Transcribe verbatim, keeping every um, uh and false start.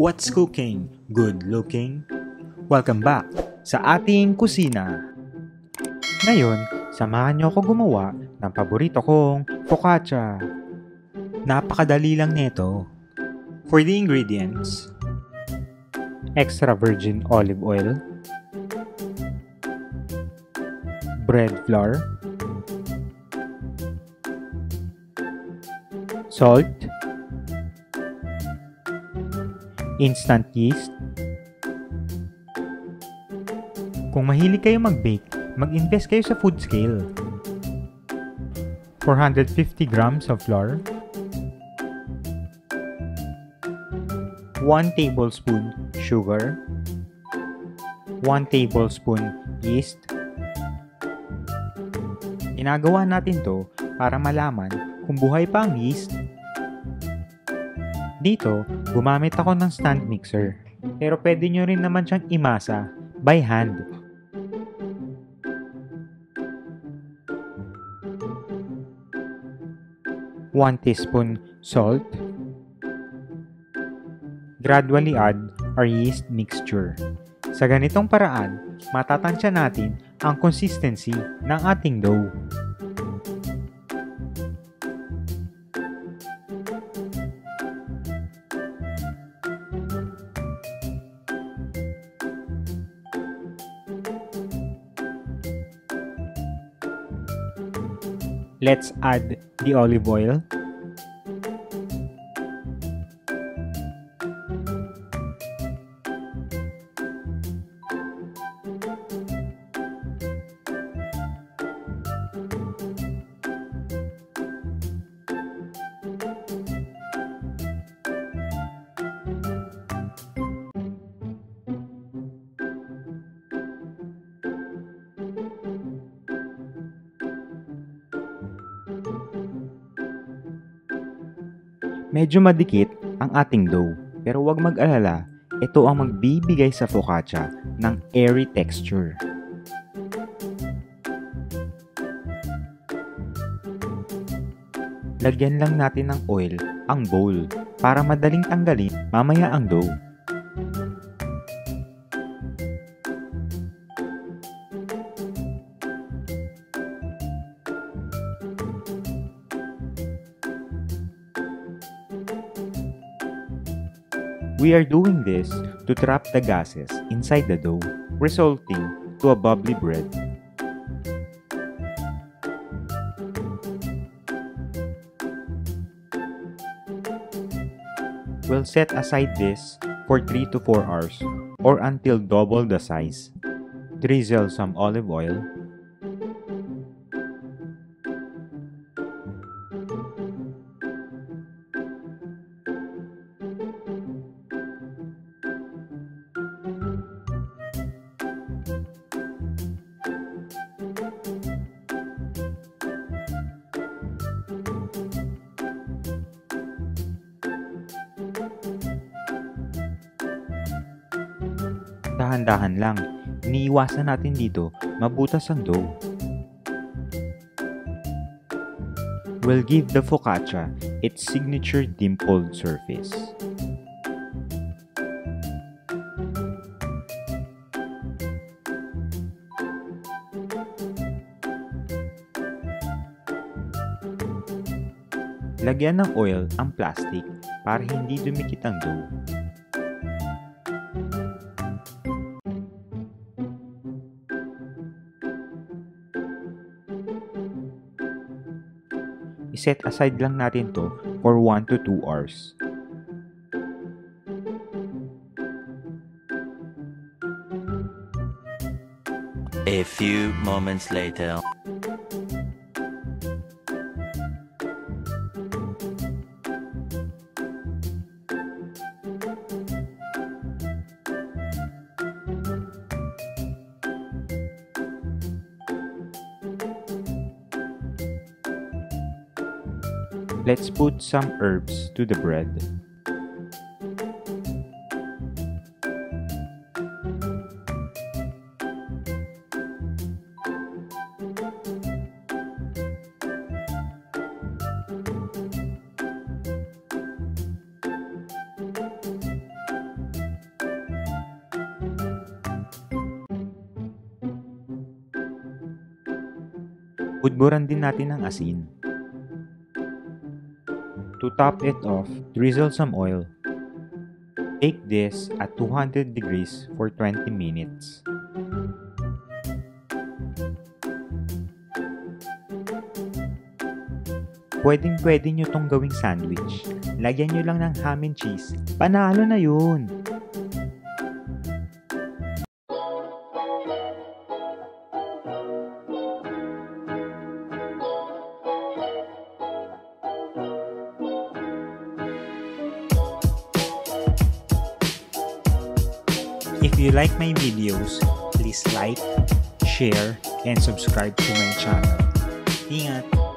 What's cooking? Good looking? Welcome back sa ating kusina. Ngayon, samahan niyo ako gumawa ng paborito kong focaccia. Napakadali lang nito. For the ingredients, extra virgin olive oil, bread flour, salt, instant yeast. Kung mahilig kayo mag-bake, mag-invest kayo sa food scale. four hundred fifty grams of flour, one tablespoon sugar, one tablespoon yeast. Ginagawa natin to para malaman kung buhay pa ang yeast. Dito, gumamit ako ng stand mixer, pero pwede nyo rin naman siyang imasa by hand. one teaspoon salt. Gradually add our yeast mixture. Sa ganitong paraan, matatansya natin ang consistency ng ating dough. Let's add the olive oil. Medyo madikit ang ating dough, pero huwag mag-alala, ito ang magbibigay sa focaccia ng airy texture. Lagyan lang natin ng oil ang bowl para madaling tanggalin mamaya ang dough. We are doing this to trap the gases inside the dough, resulting to a bubbly bread. We'll set aside this for three to four hours or until double the size. Drizzle some olive oil. Dahan-dahan lang, iniiwasan natin dito mabutas ang dough. We'll give the focaccia its signature dimpled surface. Lagyan ng oil ang plastic para hindi dumikit ang dough. I-set aside lang natin to for one to two hours. A few moments later. Let's put some herbs to the bread. Budburan din natin ng asin. To top it off, drizzle some oil. Bake this at two hundred degrees for twenty minutes. Pwedeng pwede nyo tong gawing sandwich. Lagyan nyo lang ng ham and cheese. Panalo na yun! If you like my videos, please like, share, and subscribe to my channel. Ingat!